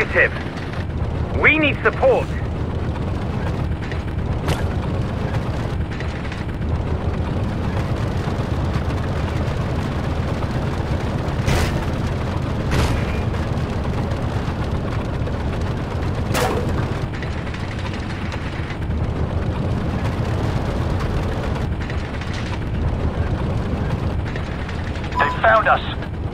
Negative. We need support. They found us.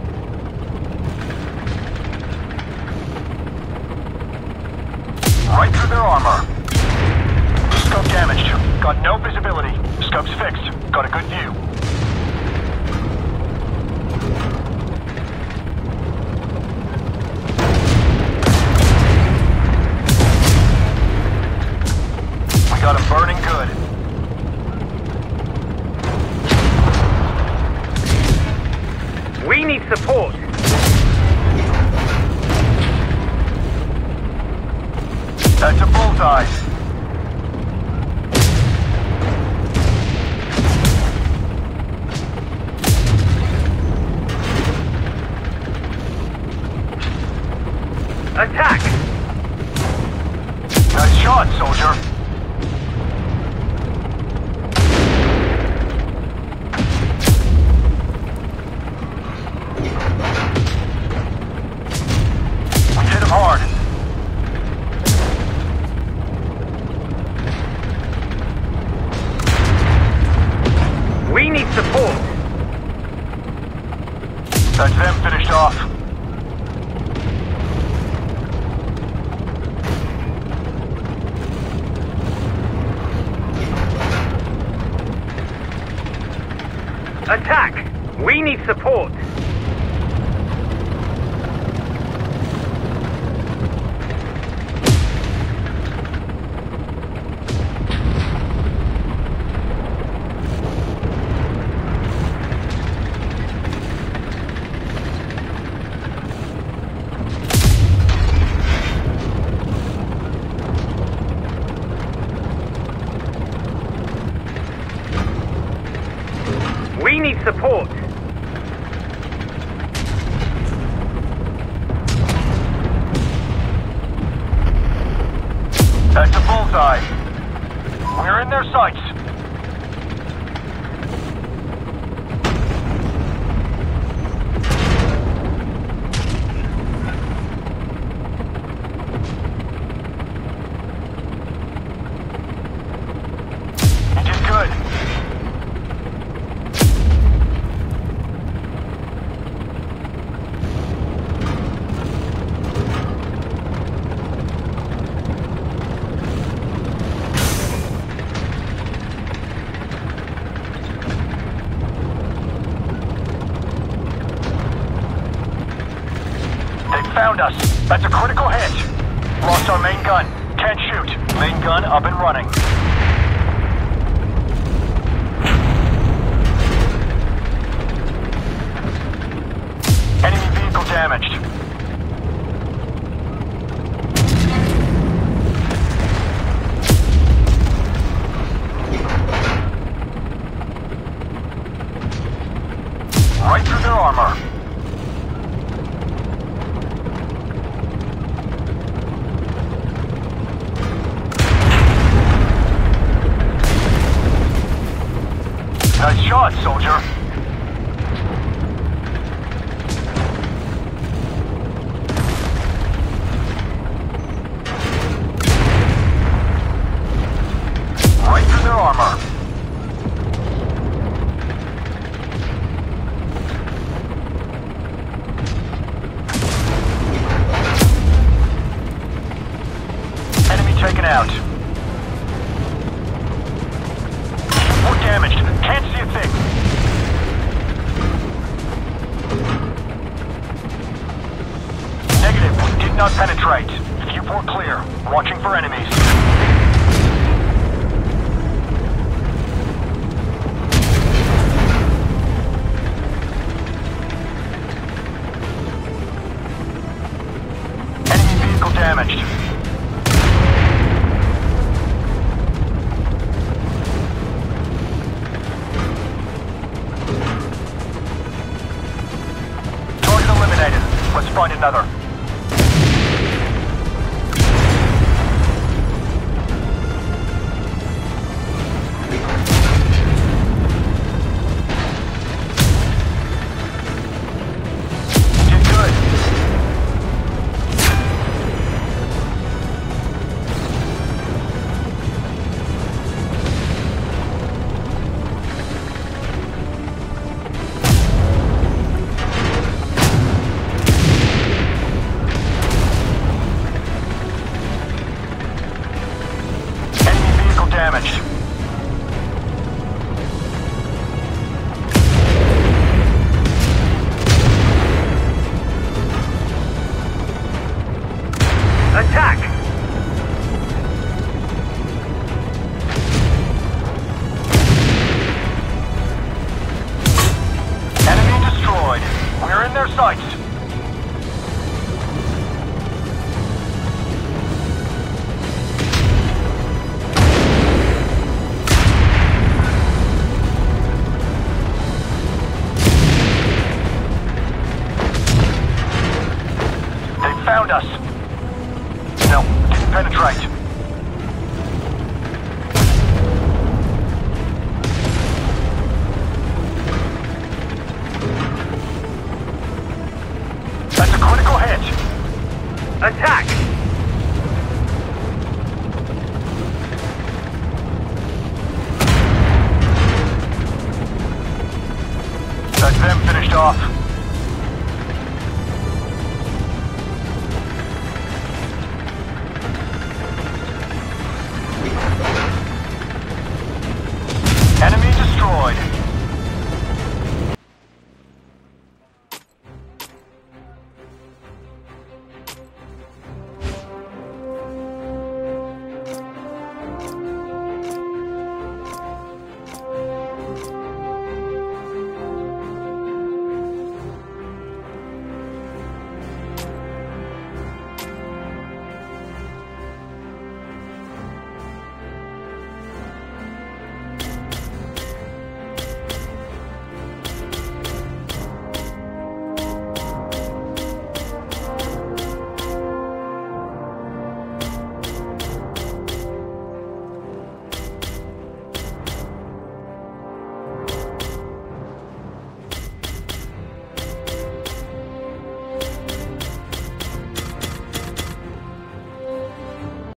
Right through their armor. Scope damaged. Got no visibility. Scope's fixed. Got a good view. We got him burning good. We need support. That's a bullseye. Attack! Nice shot, soldier. We hit him hard. We need support. That's them finished off. Attack! We need support. We need support. That's a bullseye. We're in their sights. You did good. Found us. That's a critical hit. Lost our main gun. Can't shoot. Main gun up and running. Enemy vehicle damaged. Right through their armor. Nice shot, soldier. Right through their armor. Enemy taken out. We're damaged. Can't see a thing. Negative. We did not penetrate. Viewport clear. Watching for enemies. Enemy vehicle damaged. Let's find another. sights. They found us. No, didn't penetrate. That's a critical hit. Attack! That's them finished off.